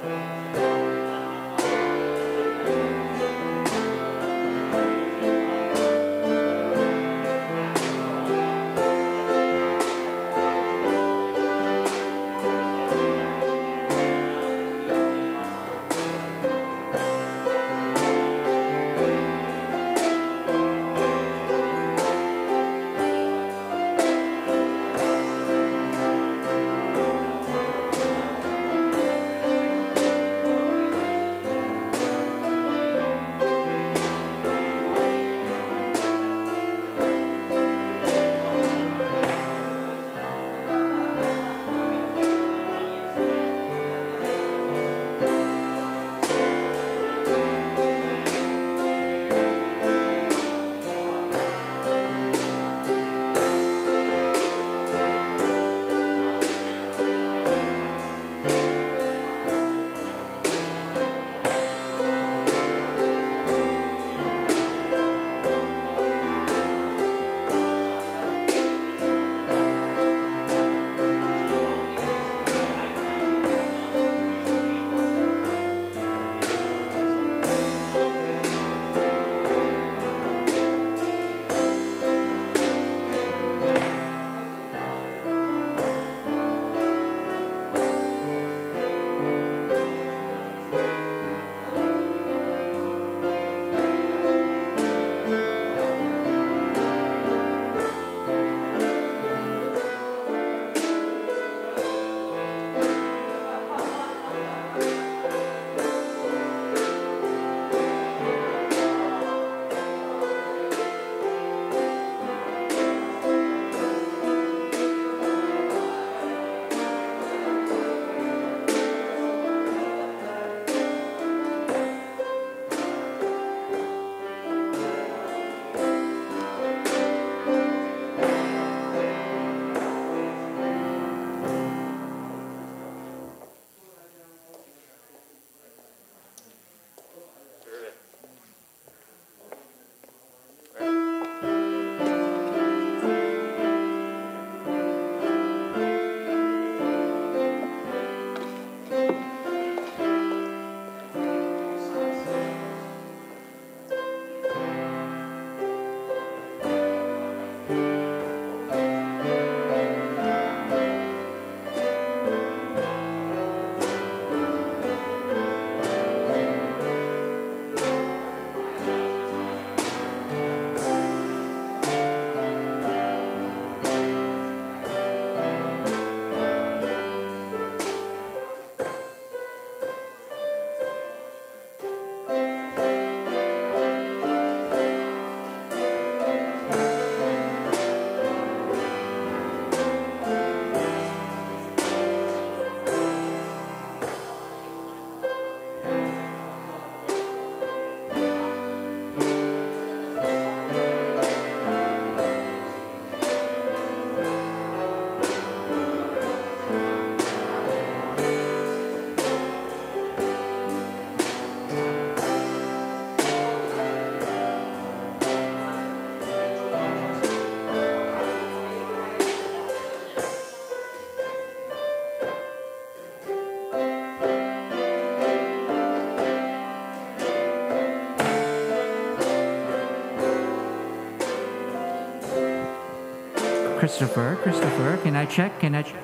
Christopher, can I check?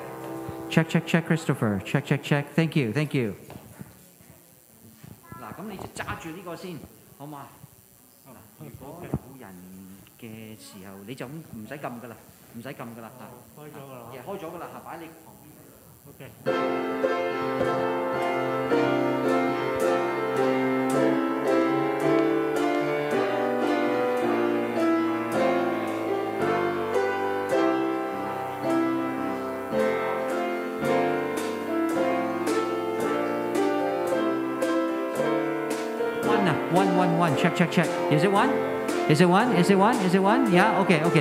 Check, Christopher. Check. Thank you. 嗱，咁你就揸住呢個先，好嘛？嗱，如果有人嘅時候，你就唔使撳噶啦，嚇。開咗噶啦。開咗噶啦，嚇，擺你旁邊。OK。One. Check. Is it one? Yeah. Okay.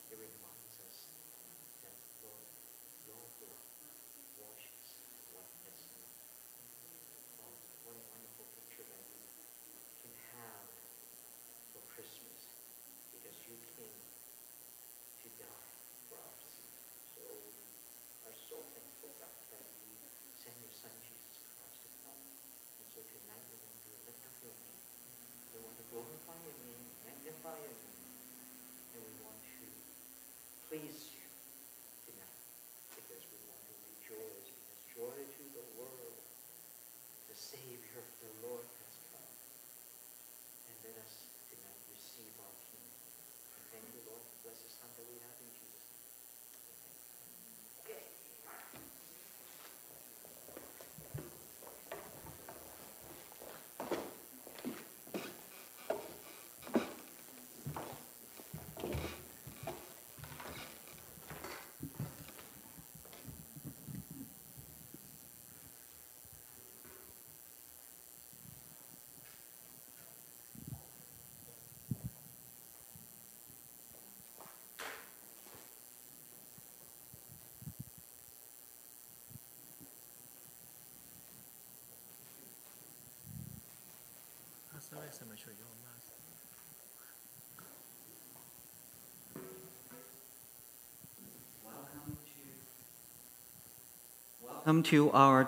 SOS 係咪除咗我 mask？ Welcome to our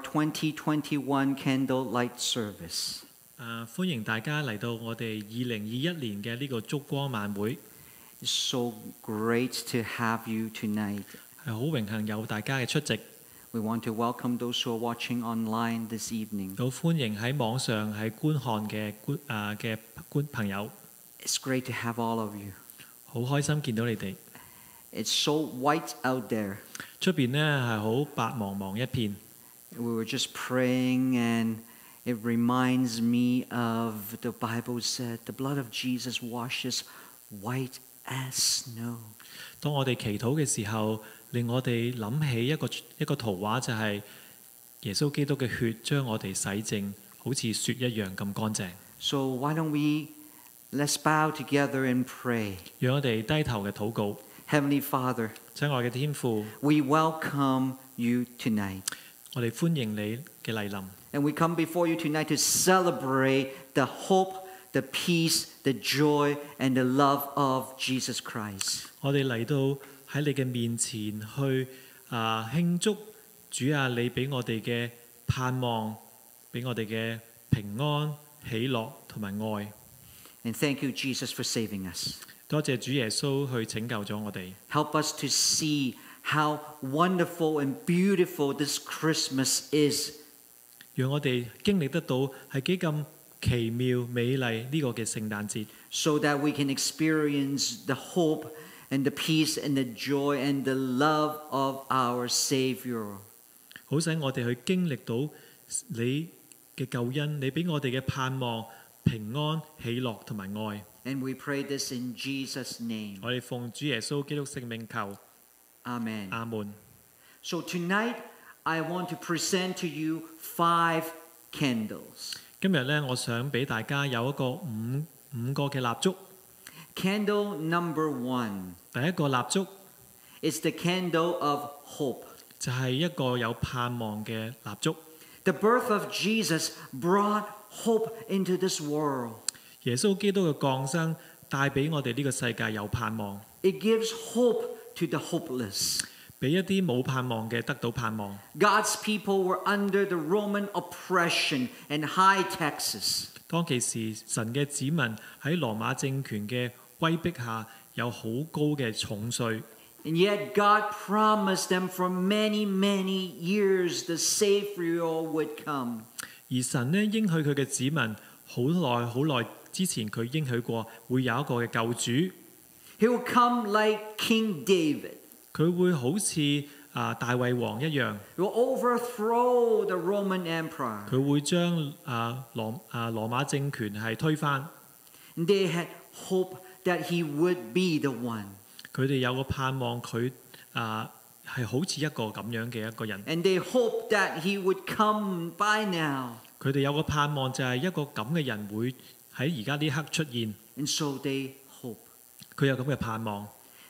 2021 candlelight service. 歡迎大家嚟到我哋2021年嘅呢個燭光晚會， It's so great to have you tonight. 係好榮幸有大家嘅出席。 We want to welcome those who are watching online this evening. 好歡迎喺網上喺觀看嘅觀朋友， It's great to have all of you. 好開心見到你哋。 It's so white out there. 出邊呢係好白茫茫一片， We were just praying and it reminds me of the Bible said the blood of Jesus washes white as snow. 當我哋祈禱嘅時候，令我哋諗起一個圖畫，就係耶穌基督嘅血將我哋洗淨，好似雪一樣咁乾淨。 So why don't let's bow together and pray. 讓我哋低頭嘅禱告。 Heavenly Father, 親愛嘅天父， we welcome you tonight. 我哋歡迎你嘅嚟臨。 And we come before you tonight to celebrate the hope, the peace, the joy, and the love of Jesus Christ. 我哋嚟到喺你嘅面前去慶祝主啊，你俾我哋嘅盼望，俾我哋嘅平安、喜樂同埋愛。 And thank you, Jesus, for saving us. 多謝主耶穌去拯救咗我哋。 Help us to see how wonderful and beautiful this Christmas is. 讓我哋經歷得到係幾咁奇妙美麗呢個嘅聖誕節， So that we can experience the hope and the peace and the joy and the love of our Savior. 好使我哋去經歷到你嘅救恩，你俾我哋嘅盼望、平安、喜樂同埋愛。 And we pray this in Jesus' name. 我哋奉主耶穌基督聖名求， Amen. 阿門。 So tonight, I want to present to you 5 candles. 今日咧，我想俾大家有一個五個嘅蠟燭。 Candle number 1 第一個蠟燭 is the candle of hope. 就係一個有盼望嘅蠟燭。 The birth of Jesus brought hope into this world. 耶穌基督嘅降生帶俾我哋呢個世界有盼望， It gives hope to the hopeless. 俾一啲冇盼望嘅得到盼望。 God's people were under the Roman oppression and high taxes. 當其時，神嘅子民喺羅馬政權嘅威逼下，有好高嘅重稅。 And yet God promised them for many, many years the Savior would come. 而神呢應許佢嘅子民好耐之前，佢應許過會有一個嘅救主， He will come like King David. 佢會好似大衛王一樣， He will overthrow the Roman Empire. 佢會將羅馬政權係推翻。 And they had hope that he would be the one. 佢哋有個盼望，佢係好似一個咁樣嘅一個人。 And they hoped that he would come by now. 佢哋有個盼望就係一個咁嘅人會喺而家呢刻出現。 And so they hope. 佢有咁嘅盼望。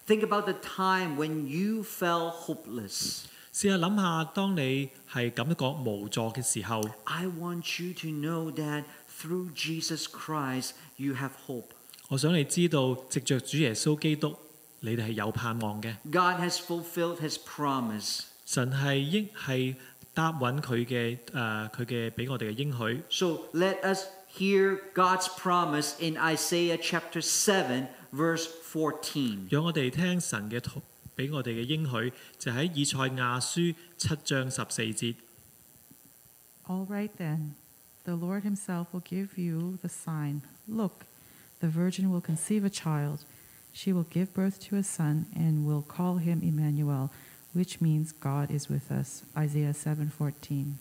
Think about the time when you felt hopeless. 試下諗下，當你係感覺無助嘅時候， I want you to know that through Jesus Christ, you have hope. 我想你知道，藉着主耶穌基督，你哋係有盼望嘅。 God has fulfilled his promise. 神係答允佢嘅俾我哋嘅應許。 So let us hear God's promise in Isaiah chapter 7, verse 14. 讓我哋聽神嘅俾我哋嘅應許，就喺以賽亞書7章14節。 All right then, the Lord himself will give you the sign. Look, the virgin will conceive a child. She will give birth to a son and will call him Emmanuel, which means God is with us. Isaiah 7:14.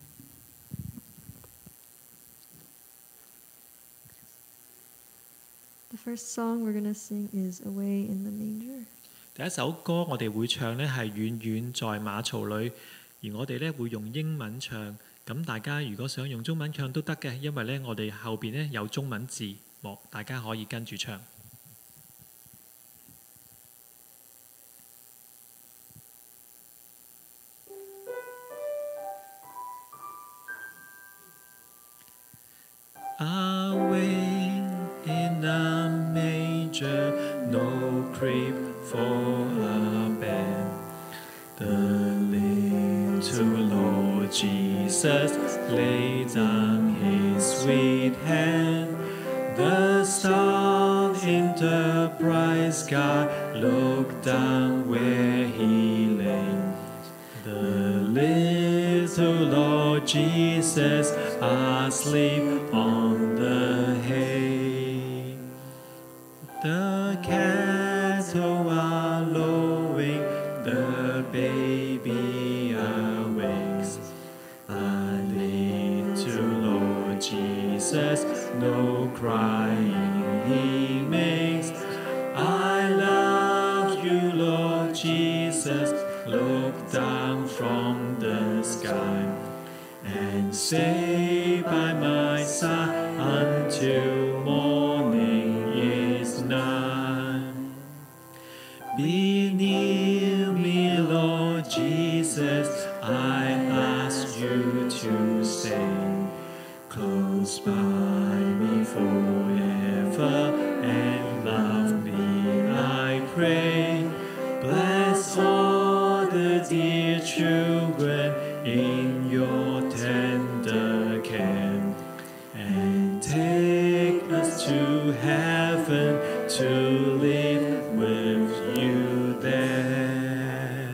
The first song we're going to sing is Away in the Manger. 第一首歌我哋會唱呢係遠遠在馬槽裏，而我哋呢會用英文唱。咁大家如果想用中文唱都得嘅，因為呢我哋後邊呢有中文字幕，大家可以跟住唱。Away in a manger, no crib for a bed. The little Lord Jesus laid down his sweet hand. The star in the bright sky looked down where he lay. The little Lord Jesus asleep on the hay. The cattle are lowing, the baby awakes. But little Lord Jesus, no crying he makes. I love you, Lord Jesus. Look down from the sky and stay by my side until morning is nigh. Be near me, Lord Jesus, I ask you to stay close by me forever and love me, I pray. Bless all the dear children in your tender care, and take us to heaven to live with you there.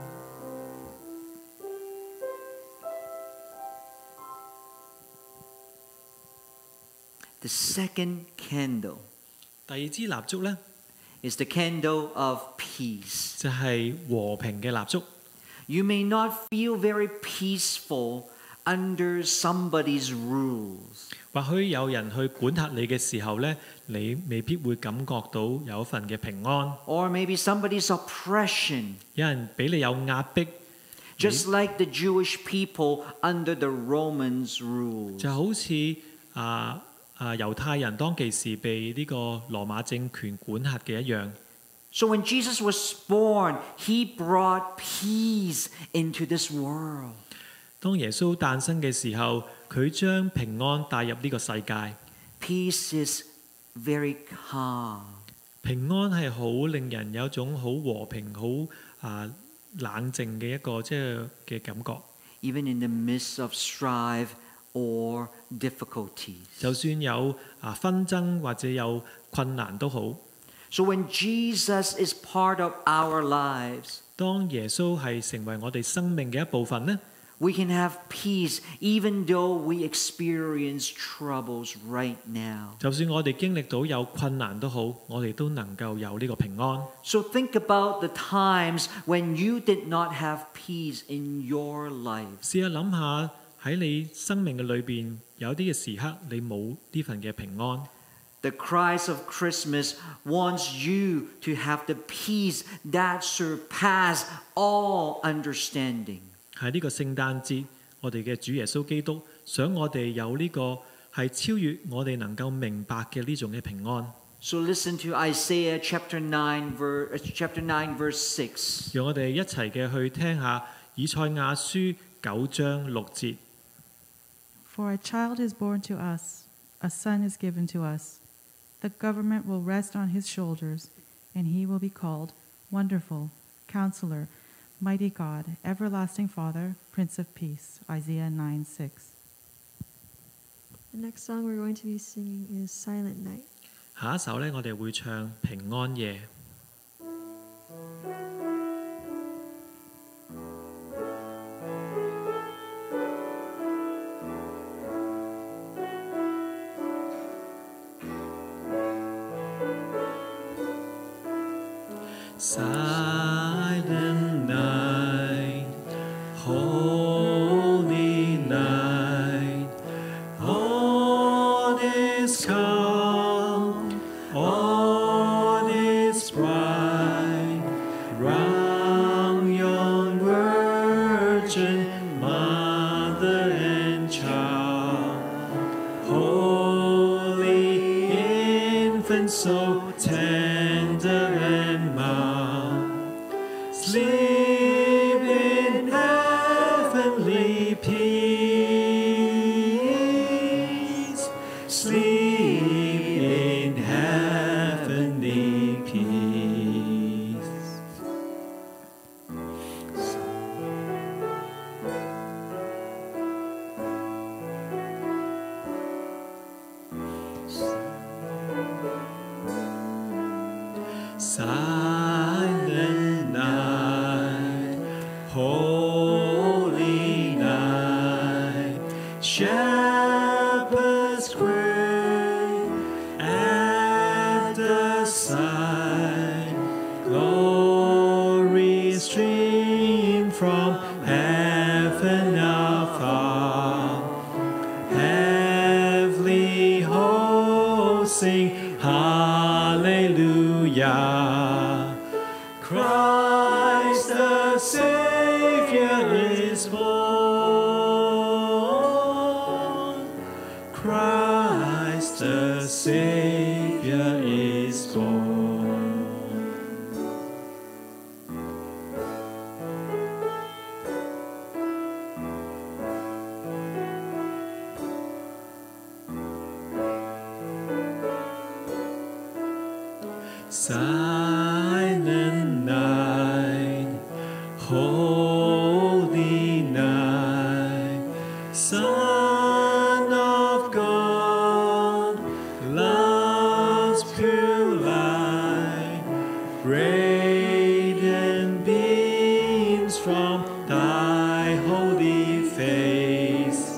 The second candle 第二支蠟燭呢， is the candle of peace. 就係和平嘅蠟燭。 You may not feel very peaceful under somebody's rules. 或許有人去管轄你嘅時候呢，你未必會感覺到有一份嘅平安。 Or maybe somebody's oppression. 有人俾你有壓迫， Just like the Jewish people under the Romans' rules. 就好似猶太人當其時被呢個羅馬政權管轄嘅一樣。 So when Jesus was born, he brought peace into this world. 當耶穌誕生嘅時候，佢將平安帶入呢個世界。 Peace is very calm. 平安係好令人有一種好和平、好冷靜嘅一個即係嘅感覺。 Even in the midst of strife or difficulties. 就算有紛爭或者有困難都好。 So when Jesus is part of our lives, 當耶穌係成為我哋生命嘅一部分呢， we can have peace even though we experience troubles right now. 就算我哋經歷到有困難都好，我哋都能夠有呢個平安。 So think about the times when you did not have peace in your life. 試下諗下喺你生命嘅裏邊，有啲嘅時刻你冇呢份嘅平安。 The Christ of Christmas wants you to have the peace that surpasses all understanding. 喺呢個聖誕節，我哋嘅主耶穌基督想我哋有呢個係超越我哋能夠明白嘅呢種嘅平安。 So listen to Isaiah chapter 9, verse 6. 讓我哋一齊嘅去聽下以賽亞書9章6節。 For a child is born to us, a son is given to us. The government will rest on his shoulders, and he will be called Wonderful, Counselor, Mighty God, Everlasting Father, Prince of Peace. Isaiah 9:6. The next song we're going to be singing is Silent Night. 下一首呢，我哋會唱平安夜。 Silent night, holy night, all is calm, all is bright, round yon virgin mother and child, holy infant so tender and mild, sleep in heavenly peace, sleep in heavenly peace. Silent night, holy night, shepherds pray at the side, glory stream from heaven afar, heavenly hosts sing hallelujah. Christ the Savior is born. Christ the Savior is born. Silent night, holy night, Son of God, love's pure light, radiant beams from thy holy face,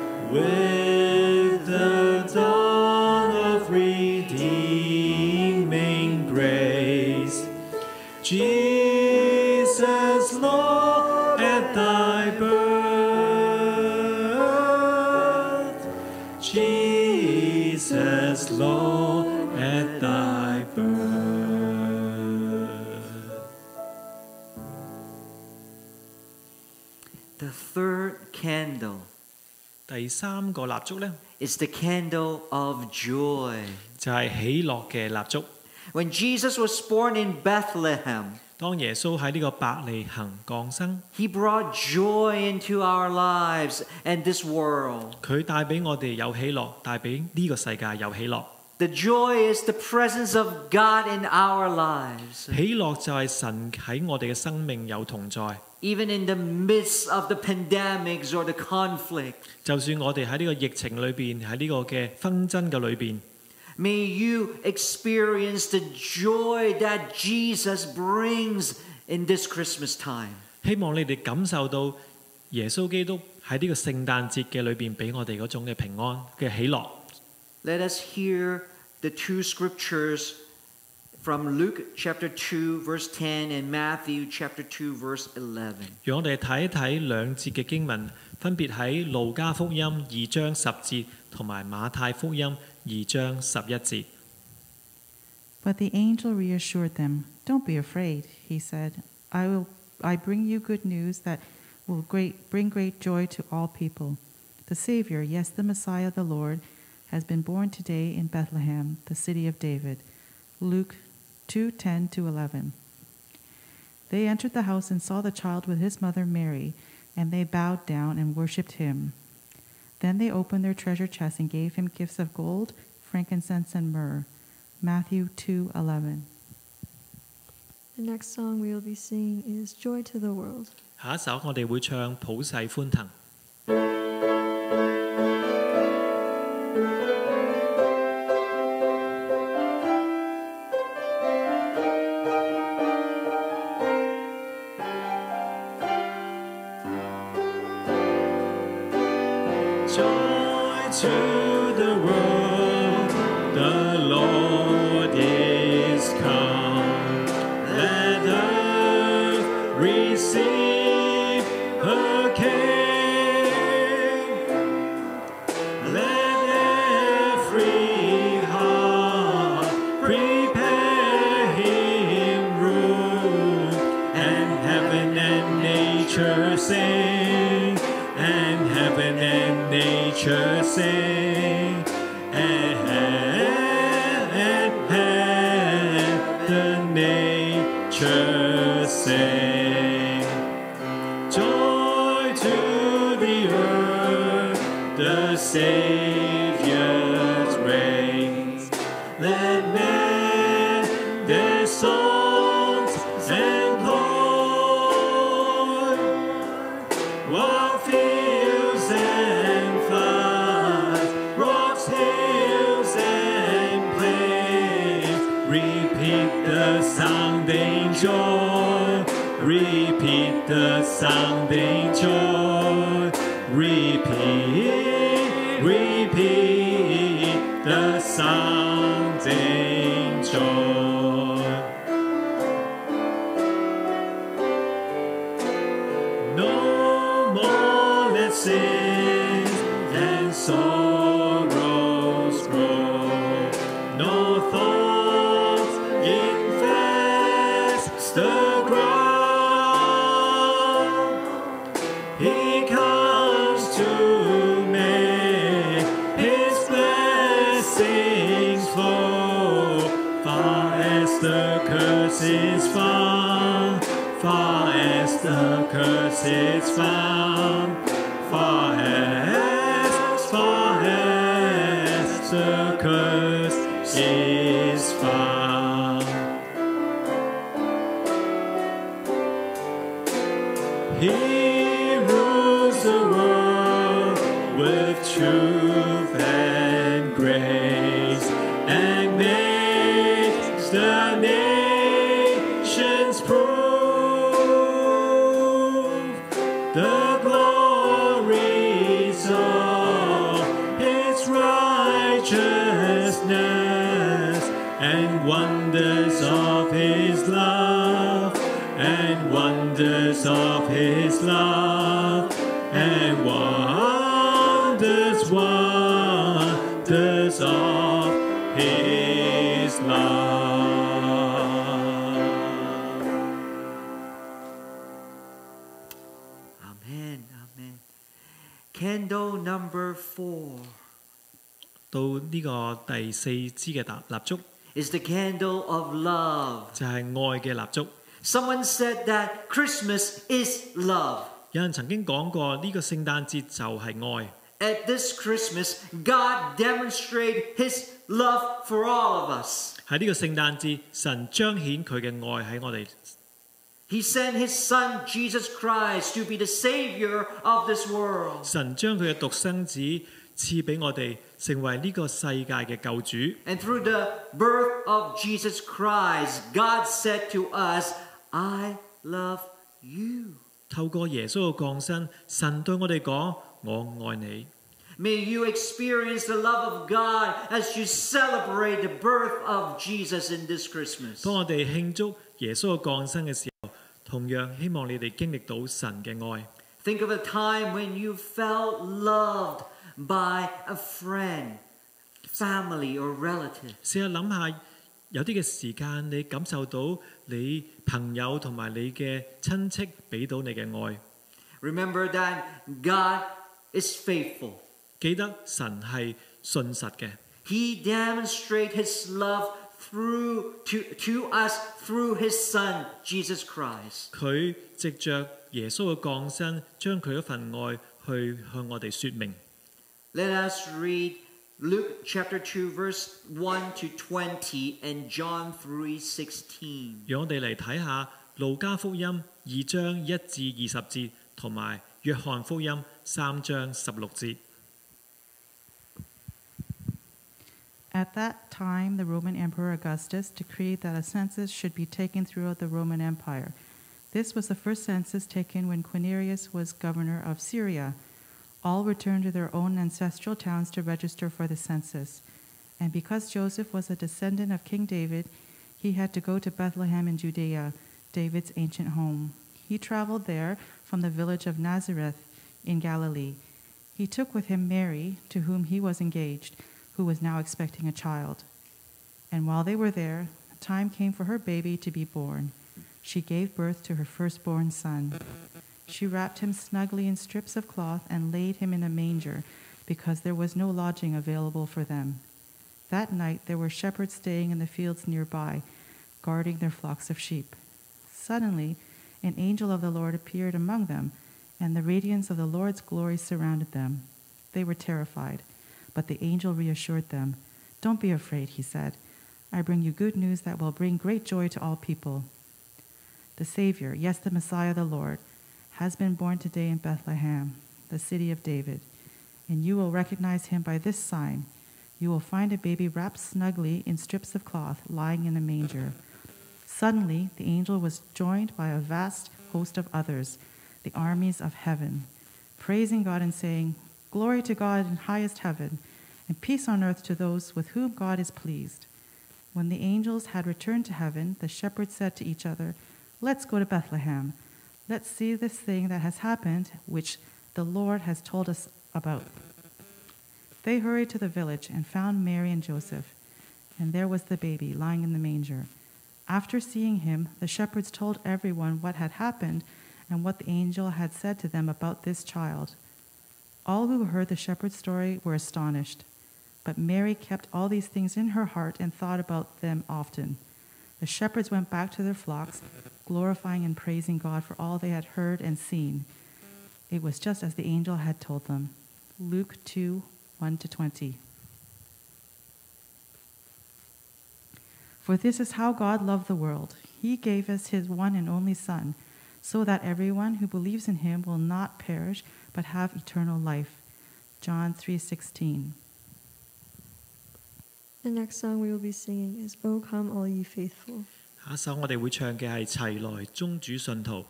with the dawn of redeeming grace. Jesus, Lord, at thy birth. Jesus, Lord, at thy birth. The third candle 第三個蠟燭呢， is the candle of joy. 就係喜樂嘅蠟燭。 When Jesus was born in Bethlehem, 當耶穌喺呢個伯利恆降生， he brought joy into our lives and this world. 佢帶俾我哋有喜樂，帶俾呢個世界有喜樂。 The joy is the presence of God in our lives. 喜樂就係神喺我哋嘅生命有同在。 Even in the midst of the pandemics or the conflict, 就算我哋喺呢個疫情裏邊，喺呢個嘅紛爭嘅裏邊， may you experience the joy that Jesus brings in this Christmas time. 希望你哋感受到耶穌基督喺呢個聖誕節嘅裏邊俾我哋嗰種嘅平安嘅喜樂。 Let us hear the two scriptures from Luke chapter 2 verse 10 and Matthew chapter 2 verse 11. 讓我哋睇一睇兩節嘅經文，分別喺路加福音2章10節同埋馬太福音2章11節。 But the angel reassured them. Don't be afraid, he said. I bring you good news that will bring great joy to all people. The Savior, yes, the Messiah, the Lord, has been born today in Bethlehem, the city of David. Luke 2:10-11. They entered the house and saw the child with his mother Mary, and they bowed down and worshipped him. Then they opened their treasure chests and gave him gifts of gold, frankincense, and myrrh. Matthew 2:11. The next song we will be singing is Joy to the World. 下一首我哋會唱普世歡騰。Joy to the world, the Lord is come. Let earth receive her King. Let every heart prepare him room, and heaven and nature sing, and heaven and nature sing, and the nature sing. Joy to the earth, the Savior's reigns. Let men their songs employ, while fields and floods, rocks, hills, and plains repeat the sounding joy, repeat the sounding joy, repeat, repeat the sounding joy. No more let sins and sorrows grow, no thoughts infest the ground. He comes to make his blessings flow, far as the curse is found, far as the curse is found, far as the curse is found. He rules the world with truth and grace, and makes the nations prove the glories of his righteousness, and wonders of his love, and wonders of his love, and wonders of his love. Amen, amen. Candle number 4 到呢個第4支嘅蠟燭 is the candle of love. 就係愛嘅蠟燭。 Someone said that Christmas is love. 有人曾經講過呢個聖誕節就係愛。 At this Christmas, God demonstrated His love for all of us. 喺呢個聖誕節，神彰顯佢嘅愛喺我哋。 He sent His Son, Jesus Christ, to be the Savior of this world. 神將佢嘅獨生子賜俾我哋，成為呢個世界嘅救主。 And through the birth of Jesus Christ, God said to us, I love you. 透過耶穌嘅降生，神對我哋講：我愛你。 May you experience the love of God as you celebrate the birth of Jesus in this Christmas. 當我哋慶祝耶穌嘅降生嘅時候，同樣希望你哋經歷到神嘅愛。 Think of a time when you felt loved by a friend, family, or relative. 試下諗下，有啲嘅時間你感受到你朋友同埋你嘅親戚俾到你嘅愛。 Remember that God is faithful. 記得神係信實嘅。 He demonstrated his love to us through his Son, Jesus Christ. 佢藉着耶穌嘅降生，將佢一份愛去向我哋説明。 Let us read Luke chapter 2, verse 1 to 20 and John 3:16. 讓我哋嚟睇下路加福音2章1至20節，同埋約翰福音3章16節。 At that time, the Roman Emperor Augustus decreed that a census should be taken throughout the Roman Empire. This was the first census taken when Quirinius was governor of Syria. All returned to their own ancestral towns to register for the census. And because Joseph was a descendant of King David, he had to go to Bethlehem in Judea, David's ancient home. He traveled there from the village of Nazareth in Galilee. He took with him Mary, to whom he was engaged, who was now expecting a child. And while they were there, the time came for her baby to be born. She gave birth to her firstborn son. She wrapped him snugly in strips of cloth and laid him in a manger, because there was no lodging available for them. That night there were shepherds staying in the fields nearby, guarding their flocks of sheep. Suddenly, an angel of the Lord appeared among them, and the radiance of the Lord's glory surrounded them. They were terrified. But the angel reassured them. "Don't be afraid," he said. "I bring you good news that will bring great joy to all people. The Savior, yes, the Messiah, the Lord, has been born today in Bethlehem, the city of David. And you will recognize him by this sign. You will find a baby wrapped snugly in strips of cloth, lying in a manger." Suddenly, the angel was joined by a vast host of others, the armies of heaven, praising God and saying, "Glory to God in highest heaven, and peace on earth to those with whom God is pleased." When the angels had returned to heaven, the shepherds said to each other, "Let's go to Bethlehem. Let's see this thing that has happened, which the Lord has told us about." They hurried to the village and found Mary and Joseph, and there was the baby lying in the manger. After seeing him, the shepherds told everyone what had happened and what the angel had said to them about this child. All who heard the shepherd's story were astonished, but Mary kept all these things in her heart and thought about them often. The shepherds went back to their flocks, glorifying and praising God for all they had heard and seen. It was just as the angel had told them. Luke 2, 1-20. For this is how God loved the world. He gave us his one and only Son, so that everyone who believes in him will not perish, but have eternal life. John 3:16. The next song we will be singing is "O Come All Ye Faithful." 下一首我哋會唱嘅係齊來宗主信徒。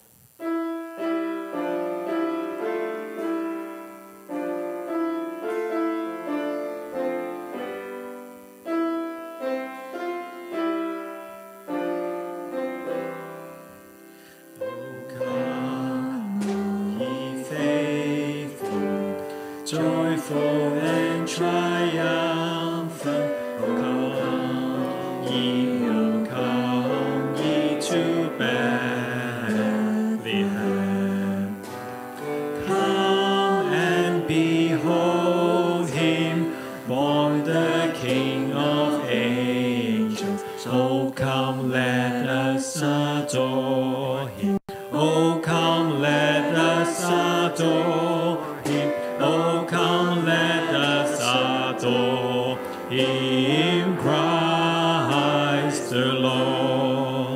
Joyful and triumphant, O come ye to Bethlehem. Come and behold him, born the King of angels. O come, let us adore him. O come, let us adore him. Oh, come, let us adore him, Christ the Lord.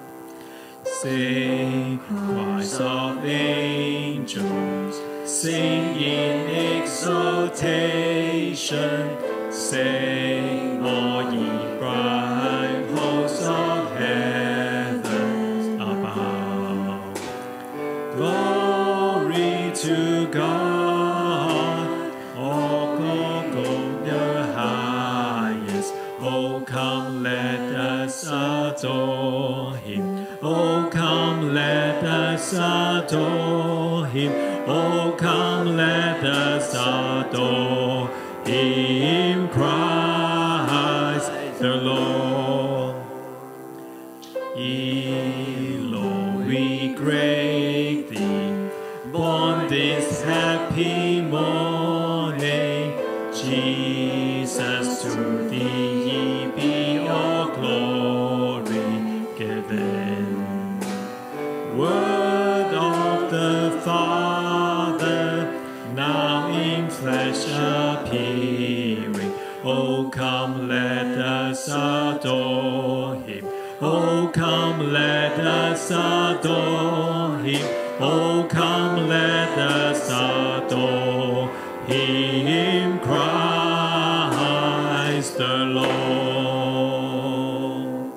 Sing, choirs of angels, sing in exaltation. Sing, all ye bright hosts of heaven above. Glory to God. Oh, come, let us adore him. Oh, come, let us adore him. Oh, come, let us adore him, Christ the Lord. Lord, we greet thee, born this happy morning, Jesus. ye be all glory given. Word of the Father, now in flesh appearing. Oh, come, let us adore him. Oh, come, let us adore him. Oh, come, let us adore him, Christ the Lord.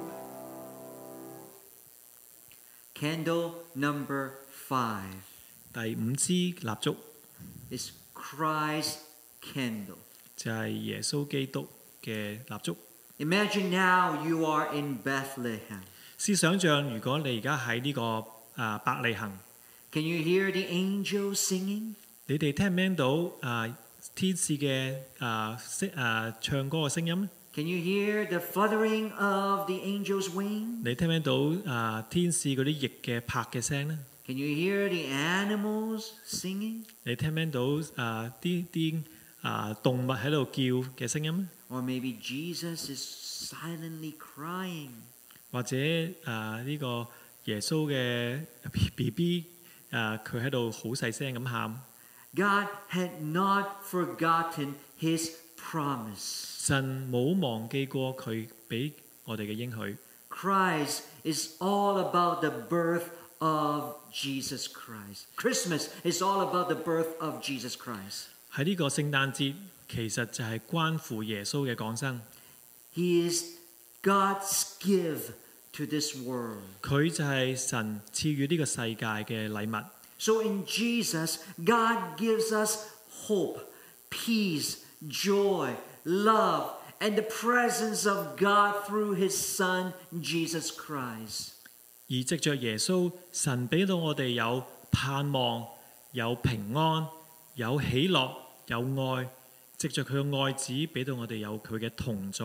Candle number 5 第5支蠟燭 is Christ's candle. 就係耶穌基督嘅蠟燭。 Imagine now you are in Bethlehem. 試想像，如果你而家喺呢個伯利恆， Can you hear the angels singing? 你哋聽唔聽到天使嘅唱歌嘅聲音？ Can you hear the fluttering of the angels' wing? 你聽唔聽到天使嗰啲翼嘅拍嘅聲呢？ Can you hear the animals singing? 你聽唔聽到啲動物喺度叫嘅聲音呢？ Or maybe Jesus is silently crying. 或者呢個耶穌嘅 BB 佢喺度好細聲咁喊。 God had not forgotten his promise. 神冇忘記過佢俾我哋嘅應許。 Christ is all about the birth of Jesus Christ. Christmas is all about the birth of Jesus Christ. 喺呢個聖誕節，其實就係關乎耶穌嘅降生。 He is God's gift to this world. 佢就係神賜予呢個世界嘅禮物。 So in Jesus, God gives us hope, peace, joy, love, and the presence of God through his Son, Jesus Christ. 而藉着耶穌，神俾到我哋有盼望、有平安、有喜樂、有愛。藉着佢嘅愛子，俾到我哋有佢嘅同在。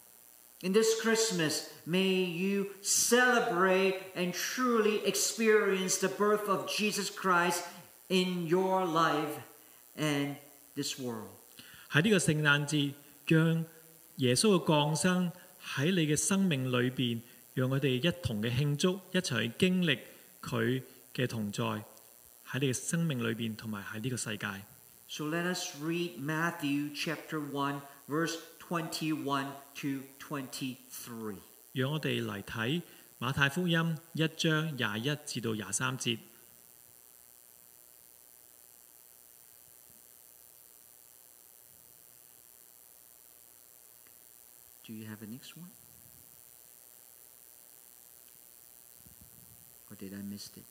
In this Christmas, may you celebrate and truly experience the birth of Jesus Christ in your life and this world. 喺呢個聖誕節，讓耶穌嘅降生喺你嘅生命裏邊，讓我哋一同嘅慶祝，一齊去經歷佢嘅同在喺你嘅生命裏邊，同埋喺呢個世界。 So let us read Matthew chapter 1, verse 21 to 23. 讓我哋嚟睇馬太福音1章21至到23節。 Do you have a next one? Or did I miss it?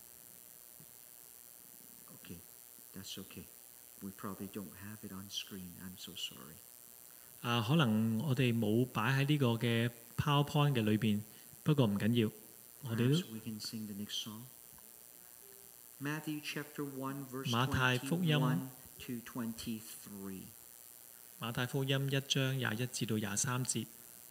Okay, that's okay. We probably don't have it on screen. I'm so sorry. 可能我哋冇擺喺呢個嘅 PowerPoint 嘅裏邊，不過唔緊要，我哋 Perhaps 都 we can sing the next song. Matthew chapter 1, verse 馬太福音 21 to 23. 馬太福音1章21至到23節。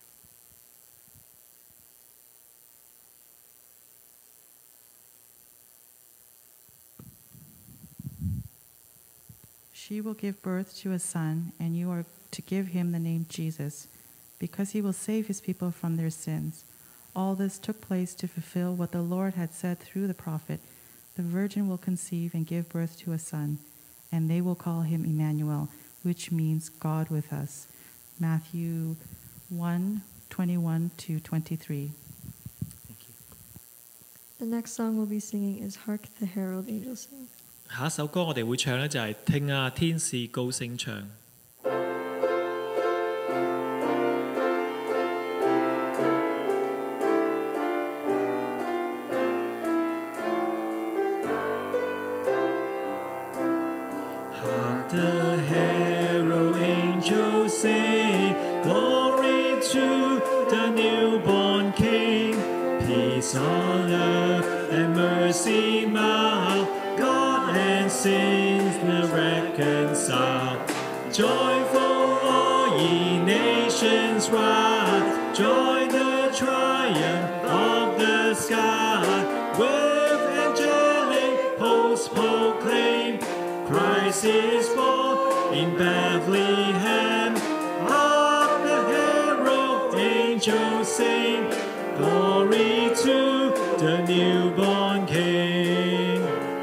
She will give birth to a son, and you are to give him the name Jesus, because he will save his people from their sins. All this took place to fulfill what the Lord had said through the prophet. The virgin will conceive and give birth to a son, and they will call him Emmanuel, which means God with us. Matthew 1:21 to 23. Thank you. The next song we'll be singing is Hark the Herald Angels Sing. 下一首歌我哋會唱呢，就係聽啊天使高聲唱。 Hark the herald angels sing, glory to the newborn King. Peace on earth and mercy mild, God and sins will reconcile. Joyful all ye nations rise, join the triumph of the sky. With angelic hosts proclaim, Christ is born in Bethlehem. Hark angels sing, glory to the newborn King.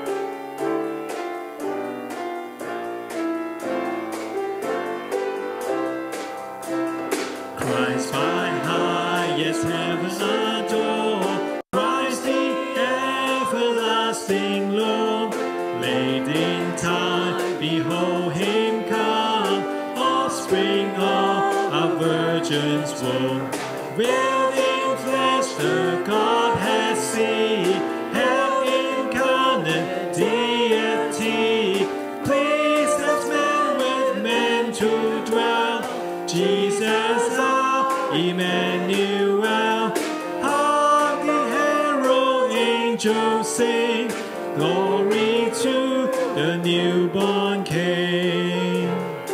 Christ by highest heaven adore, Christ the everlasting Lord, late in time, behold him come, offspring of a virgin's womb. Veiled in flesh the Godhead see, held incarnate deity, pleased as man with men to dwell, Jesus our Emmanuel. Hark the herald angels sing, glory to the newborn King.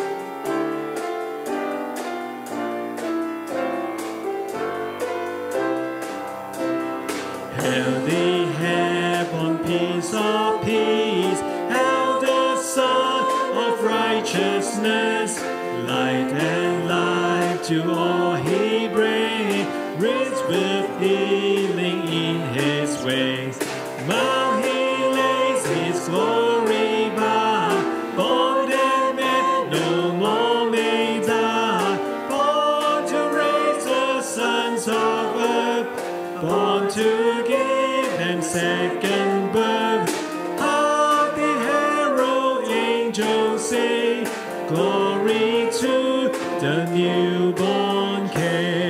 Hail the heaven, Prince of Peace, hail the Son of righteousness, light and life to all he brings, rich with healing in his ways. While he lays his glory by, born and men no more may die, born to raise the sons of earth, born to give them second birth. Hark the herald angels sing, glory to the newborn King.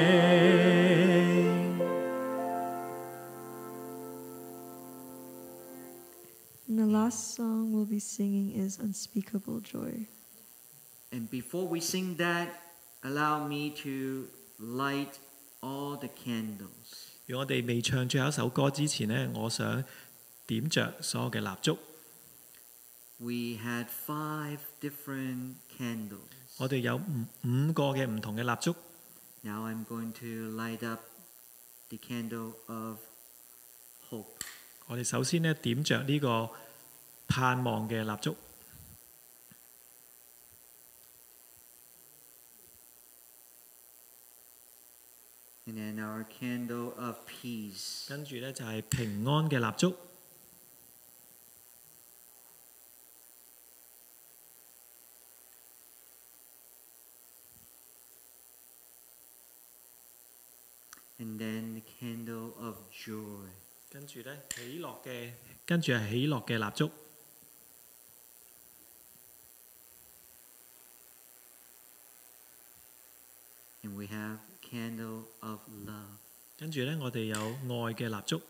And the last song we'll be singing is Unspeakable Joy. And before we sing that, allow me to light all the candles. 如果我哋未唱最後一首歌之前呢，我想點着所有嘅蠟燭。 We had 5 different candles. 我哋有五個嘅唔同嘅蠟燭。 Now I'm going to light up the candle of hope. 我哋首先呢點着呢個盼望嘅蠟燭。 And then our candle of peace. 跟住呢就係平安嘅蠟燭。 And then the candle of joy. 跟住呢喜樂嘅，跟住係喜樂嘅蠟燭。 And we have candle of love. 跟住呢，我哋有愛嘅蠟燭。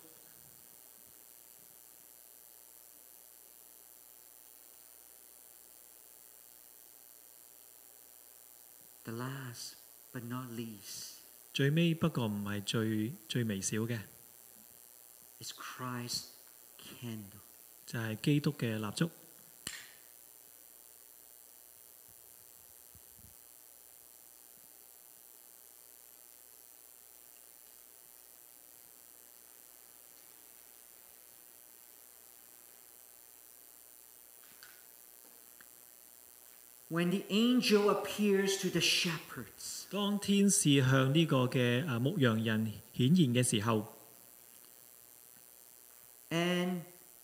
The last but not least 最尾不過唔係最微小嘅， is Christ's candle. 就係基督嘅蠟燭。 When the angel appears to the shepherds, 當天使向呢個嘅牧羊人顯現嘅時候， and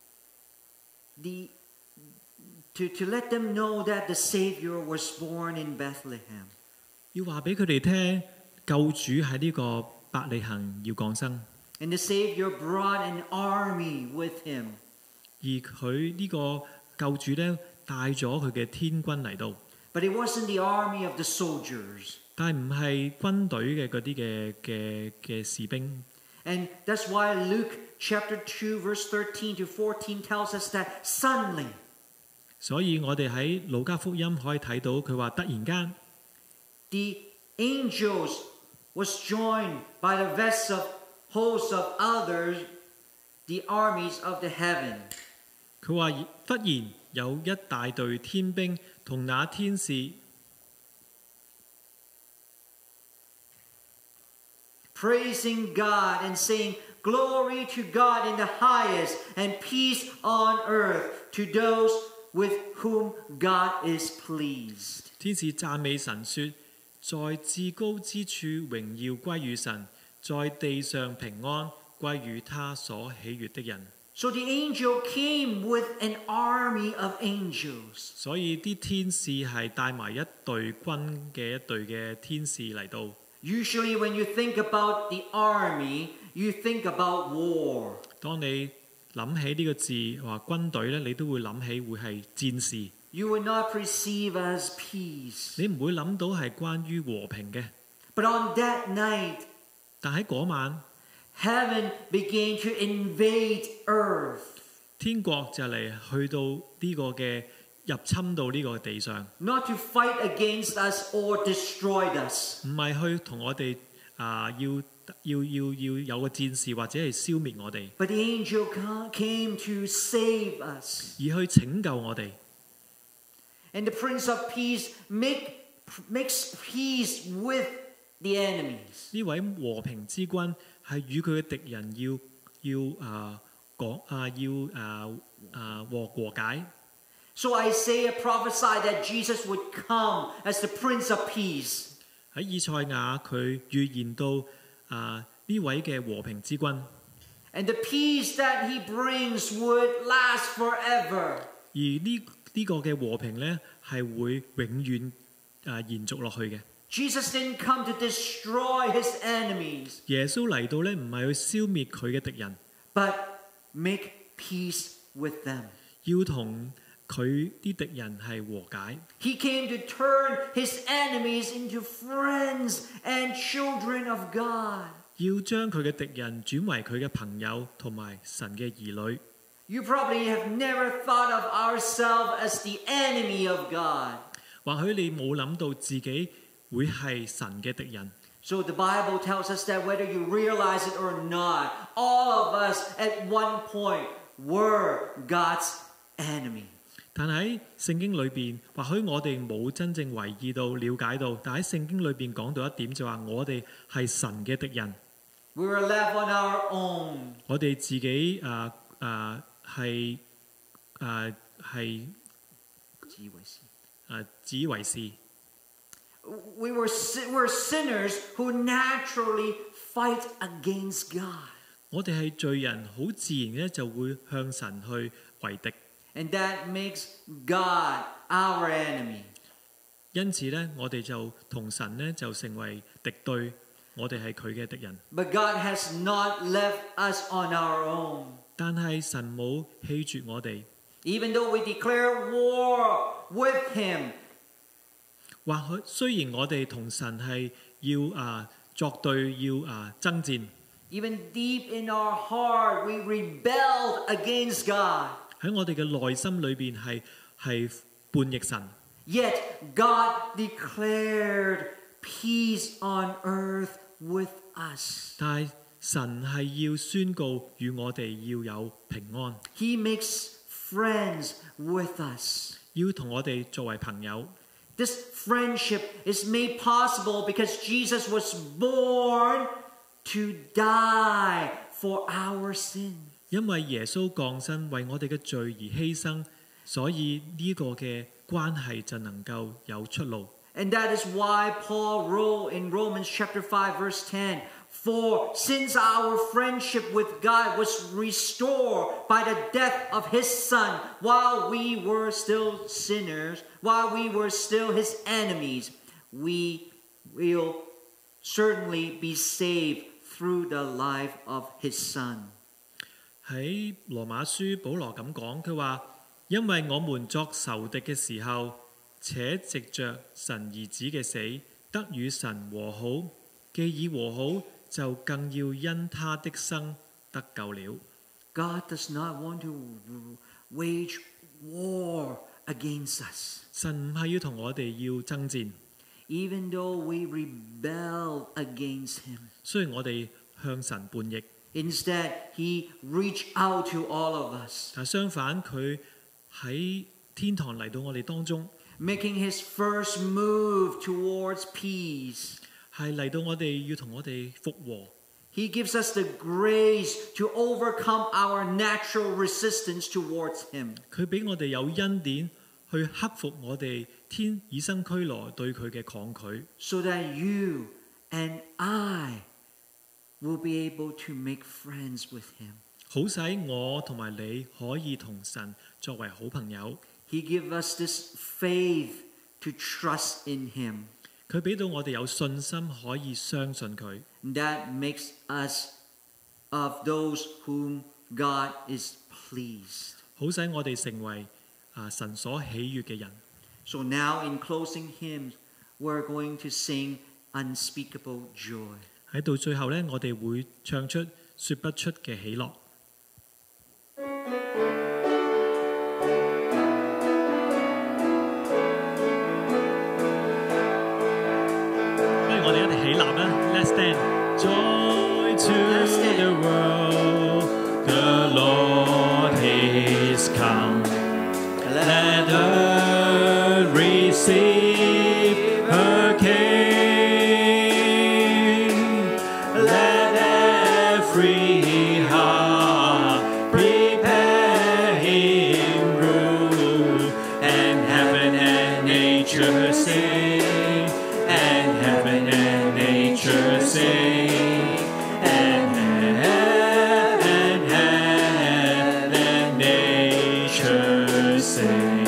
to let them know that the Savior was born in Bethlehem. 要話俾佢哋聽，救主喺呢個伯利恆要降生， And the Savior brought an army with him. 而佢呢個救主呢，帶咗佢嘅天軍嚟到， But it wasn't the army of the soldiers. 但係唔係軍隊嘅嗰啲嘅士兵。 And that's why Luke chapter 2 verse 13 to 14 tells us that suddenly 所以我哋喺路加福音可以睇到佢話突然間， the angels was joined by the vast of hosts of others, the armies of the heaven. 佢話忽然有一大隊天兵同那天使 praising God and saying, "Glory to God in the highest, and peace on earth to those with whom God is pleased." 天使讚美神說： 在至高之處榮耀歸於神，在地上平安歸於他所喜悅的人。 So the angel came with an army of angels. 所以啲天使係帶埋一隊軍嘅一隊嘅天使嚟到。 Usually when you think about the army, you think about war. 當你諗起呢個字話軍隊咧，你都會諗起會係戰士。 You would not perceive as peace. 你唔會諗到係關於和平嘅。 But on that night, 但喺嗰晚， heaven began to invade earth. 天國就嚟去到呢個嘅入侵到呢個地上， Not to fight against us or destroy us, 唔係去同我哋要有個戰士或者係消滅我哋， but the angel came to save us. 而去拯救我哋。 And the Prince of Peace makes peace with the enemies. 呢位和平之君係與佢嘅敵人和解。 So Isaiah prophesied that Jesus would come as the Prince of Peace. 喺以賽亞佢預言到呢位嘅和平之君， And the peace that he brings would last forever. 而呢個嘅和平呢係會永遠延續落去嘅。 Jesus didn't come to destroy his enemies, 耶穌嚟到呢唔係去消滅佢嘅敵人， but make peace with them. 要同佢啲敵人係和解。 He came to turn his enemies into friends and children of God. 要將佢嘅敵人轉為佢嘅朋友同埋神嘅兒女。 You probably have never thought of ourselves as the enemy of God. 或許你冇諗到自己會係神嘅敵人。 So the Bible tells us that whether you realize it or not, all of us at one point were God's enemy. 但喺聖經裏邊，或許我哋冇真正為意到、了解到，但喺聖經裏邊講到一點就話，我哋係神嘅敵人。 We were left on our own. 我哋自己自以為是。 We're sinners who naturally fight against God. 我哋係罪人，好自然咧就會向神去為敵。 And that makes God our enemy. 因此咧，我哋就同神咧就成為敵對，我哋係佢嘅敵人。 But God has not left us on our own. 但係神冇棄絕我哋， Even though we declare war with Him, 或許雖然我哋同神係要作對，要爭戰， even deep in our heart, we rebelled against God. 喺我哋嘅內心裏邊係叛逆神。 Yet God declared peace on earth with us. 但係神係要宣告與我哋要有平安， He makes friends with us. 要同我哋作為朋友。 This friendship is made possible because Jesus was born to die for our sin. 因為耶穌降生為我哋嘅罪而犧牲，所以呢個嘅關係就能夠有出路。 And that is why Paul wrote in Romans chapter 5 verse 10, "For since our friendship with God was restored by the death of his Son, while we were still sinners, while we were still his enemies, we will certainly be saved through the life of his Son." 喺羅馬書保羅咁講，佢話：因為我們作仇敵嘅時候，且藉着神兒子嘅死，得與神和好。既已和好，就更要因他的生得救了。 God does not want to wage war against us. 神唔係要同我哋要爭戰， Even though we rebel against him. 雖然我哋向神叛逆， Instead, he reached out to all of us, 但相反佢喺天堂嚟到我哋當中， making his first move towards peace. 係嚟到我哋要同我哋復和。 He gives us the grace to overcome our natural resistance towards him. 佢俾我哋有恩典去克服我哋以生俱來對佢嘅抗拒， so that you and I will be able to make friends with him. 好使我同埋你可以同神作為好朋友。 He gives us this faith to trust in him. 佢俾到我哋有信心可以相信佢， That makes us of those whom God is pleased. 好使我哋成為神所喜悅嘅人。 So now in closing hymns, we're going to sing Unspeakable Joy. 喺到最後呢，我哋會唱出說不出嘅喜樂。不如我哋一齊起立啦 ！Let's stand. Joy to the world, the Lord is come. Let earth receive her King. Let every heart prepare him room, and heaven and nature sing, and heaven and nature sing, and heaven and nature sing.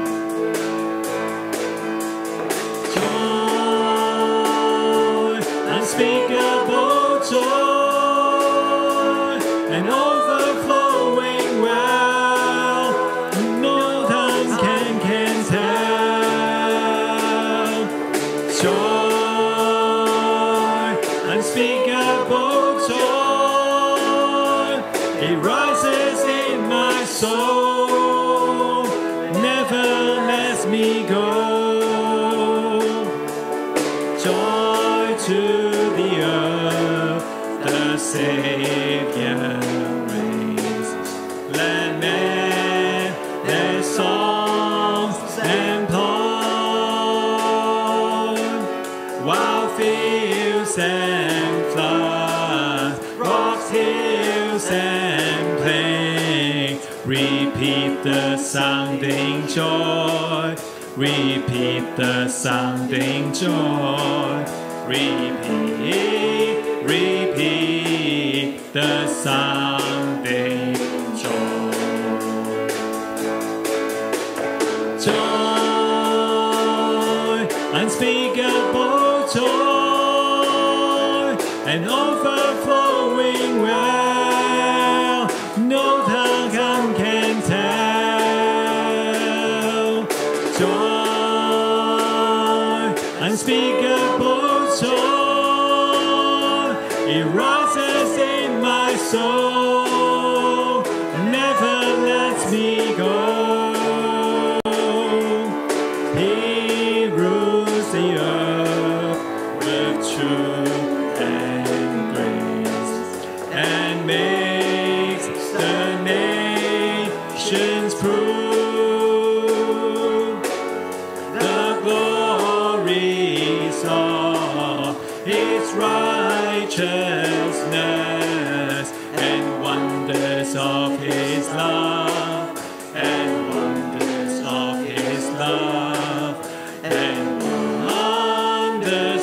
Joy, unspeakable joy, and overflowing well, no tongue can tell. Joy, unspeakable joy, it rises in my soul, never lets me go. Joy to the earth, the Savior reigns. Let men their songs employ, while fields and floods, rocks, hills and plain, repeat the sounding joy. Repeat the sounding joy. Repeat, repeat the sounding joy. Joy, unspeakable joy, and overflowing well, no tongue can tell. Joy, unspeakable joy, it rises in my soul, never lets me go. He rules the earth with truth and grace, and makes the nations prove the glories of his righteousness, and wonders of his love, and wonders of his love, and wonders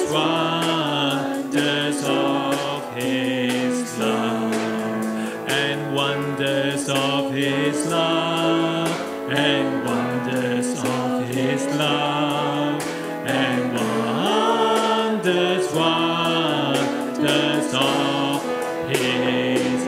of his love, and wonders of his love, and wonders of his love, and wonders of his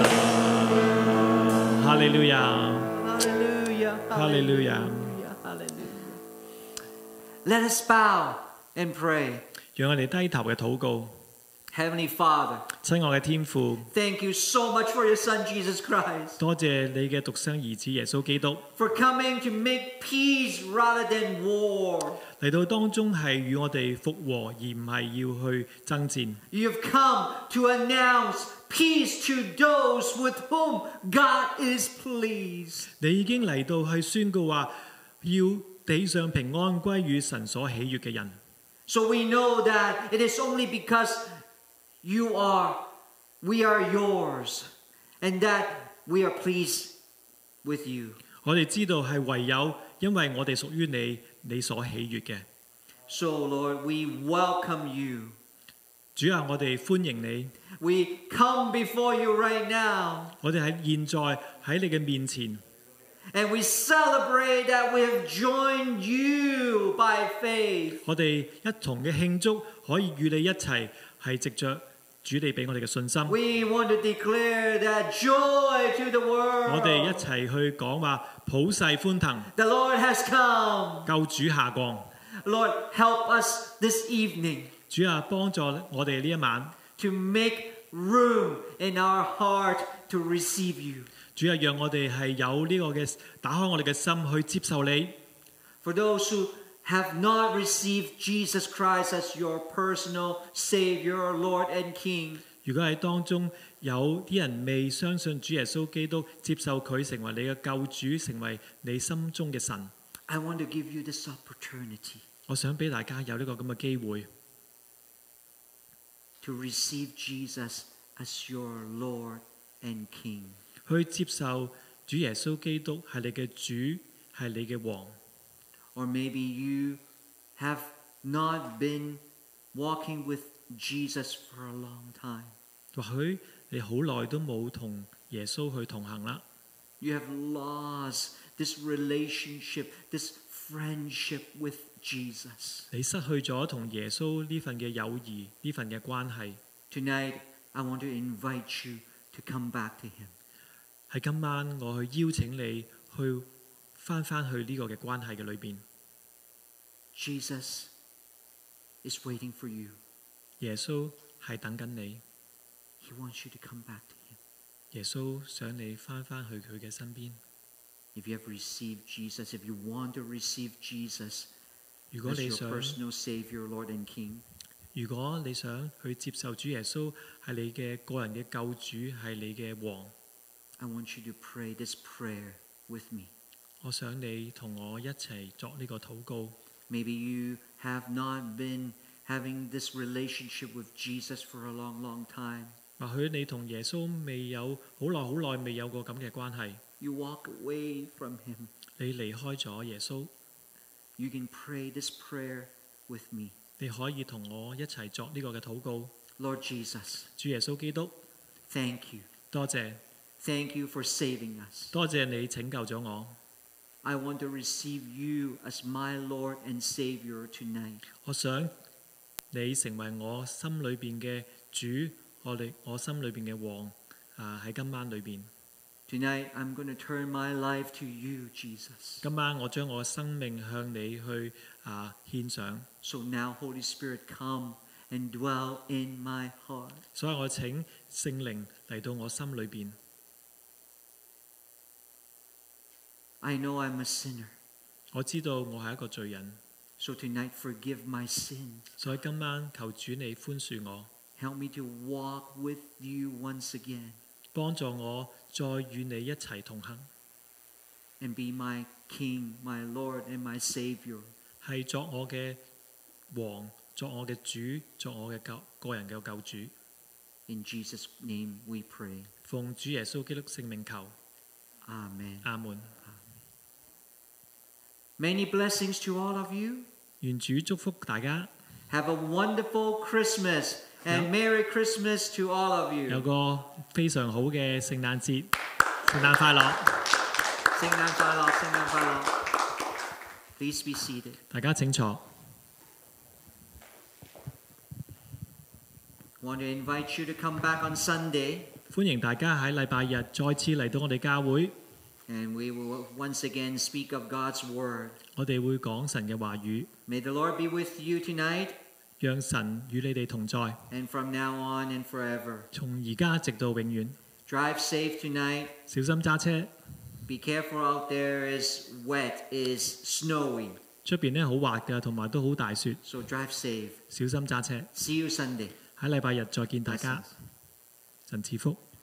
love. Hallelujah. Hallelujah. Hallelujah. Hallelujah. Let us bow and pray. 讓我哋低頭嘅禱告。 Heavenly Father, 親愛嘅天父， thank you so much for your Son, Jesus Christ, 多謝你嘅獨生兒子耶穌基督 for coming to make peace rather than war. 嚟到當中係與我哋復和，而唔係要去爭戰。 You have come to announce peace to those with whom God is pleased. 你已經嚟到去宣告話，要地上平安歸於神所喜悅嘅人。 So we know that it is only because we are yours, and that we are pleased with you. 我哋知道係唯有因為我哋屬於你，你所喜悅嘅。 So, Lord, we welcome you. 主啊，我哋歡迎你， We come before you right now, 我哋喺現在喺你嘅面前， and we celebrate that we have joined you by faith. 我哋一同嘅慶祝，可以與你一齊係藉着主你俾我哋嘅信心， We want to declare that joy to the 我哋一 world. 齊去講話普世歡騰， The Lord has come. 救主下降。 Lord, help us this evening 主啊，幫助我哋呢一晚， to make room in our heart to receive you. 主啊，讓我哋係有呢個嘅打開我哋嘅心去接受你。 For those who have not received Jesus Christ as your personal Savior, Lord and King, 如果喺當中有啲人未相信主耶穌基督，接受佢成為你嘅救主，成為你心中嘅神， I want to give you this opportunity 我想俾大家有呢個咁嘅機會， to receive Jesus as your Lord and King. 去接受主耶穌基督係你嘅主，係你嘅王。 Or maybe you have not been walking with Jesus for a long time. 或許你好耐都冇同耶穌去同行啦， You have lost this relationship, this friendship with Jesus. 你失去咗同耶穌呢份嘅友誼，呢份嘅關係。 Tonight, I want to invite you to come back to Him. 喺今晚，我去邀請你去翻去呢個嘅關係嘅裏邊。 Jesus is waiting for you. 耶穌係等緊你， He wants you to come back to Him. 耶穌想你翻去佢嘅身邊。 If you have received Jesus, if you want to receive Jesus 如果 as 你 your 想， personal Savior, Lord and King, 如果你想去接受主耶穌係你嘅個人嘅救主，係你嘅王， I want you to pray this prayer with me. 我想你同我一齊作呢個禱告。 Maybe you have not been having this relationship with Jesus for a long, long time. 或許你同耶穌未有好耐未有過咁嘅關係， You walk away from Him. 你離開咗耶穌， You can pray this prayer with me. 你可以同我一齊作呢個嘅禱告。 Lord Jesus, 主耶穌基督， thank you. 多謝， Thank you for saving us. 多謝你拯救咗我。 I want to receive you as my Lord and Savior tonight. 我想你成為我心裏邊嘅主，我心裏邊嘅王。喺今晚裏邊， Tonight, I'm going to turn my life to you, Jesus. 今晚我將我嘅生命向你去獻上。 So now, Holy Spirit, come and dwell in my heart. 所以我請聖靈嚟到我心裏邊。 I know I'm a sinner. 我知道我係一個罪人， So tonight, forgive my sins. 所以今晚求主你寬恕我， Help me to walk with you once again 幫助我再與你一齊同行， and be my King, my Lord, and my Savior. 係作我嘅王，作我嘅主，作我嘅個人嘅救主。 In Jesus' name we pray. 奉主耶穌基督聖名求， Amen. 阿門。 Many blessings to all of you. 願主祝福大家， Have a wonderful Christmas and Merry Christmas to all of 有 you. 個非常好嘅聖誕節，聖誕快樂！ 聖誕快樂，聖誕快樂。Please be seated. 大家請坐。 Want to invite you to come back on Sunday, 歡迎大家喺禮拜日再次嚟到我哋教會， and we will once again speak of God's Word. 我哋會講神嘅話語， May the Lord be with you tonight 讓神與你哋同在， and from now on and forever. 從而家直到永遠。 Drive safe tonight. 小心揸車， Be careful out there. Is wet, is snowy. 出邊咧好滑㗎，同埋都好大雪， So drive safe. 小心揸車。 See you Sunday. 喺禮拜日再見大家，神賜福。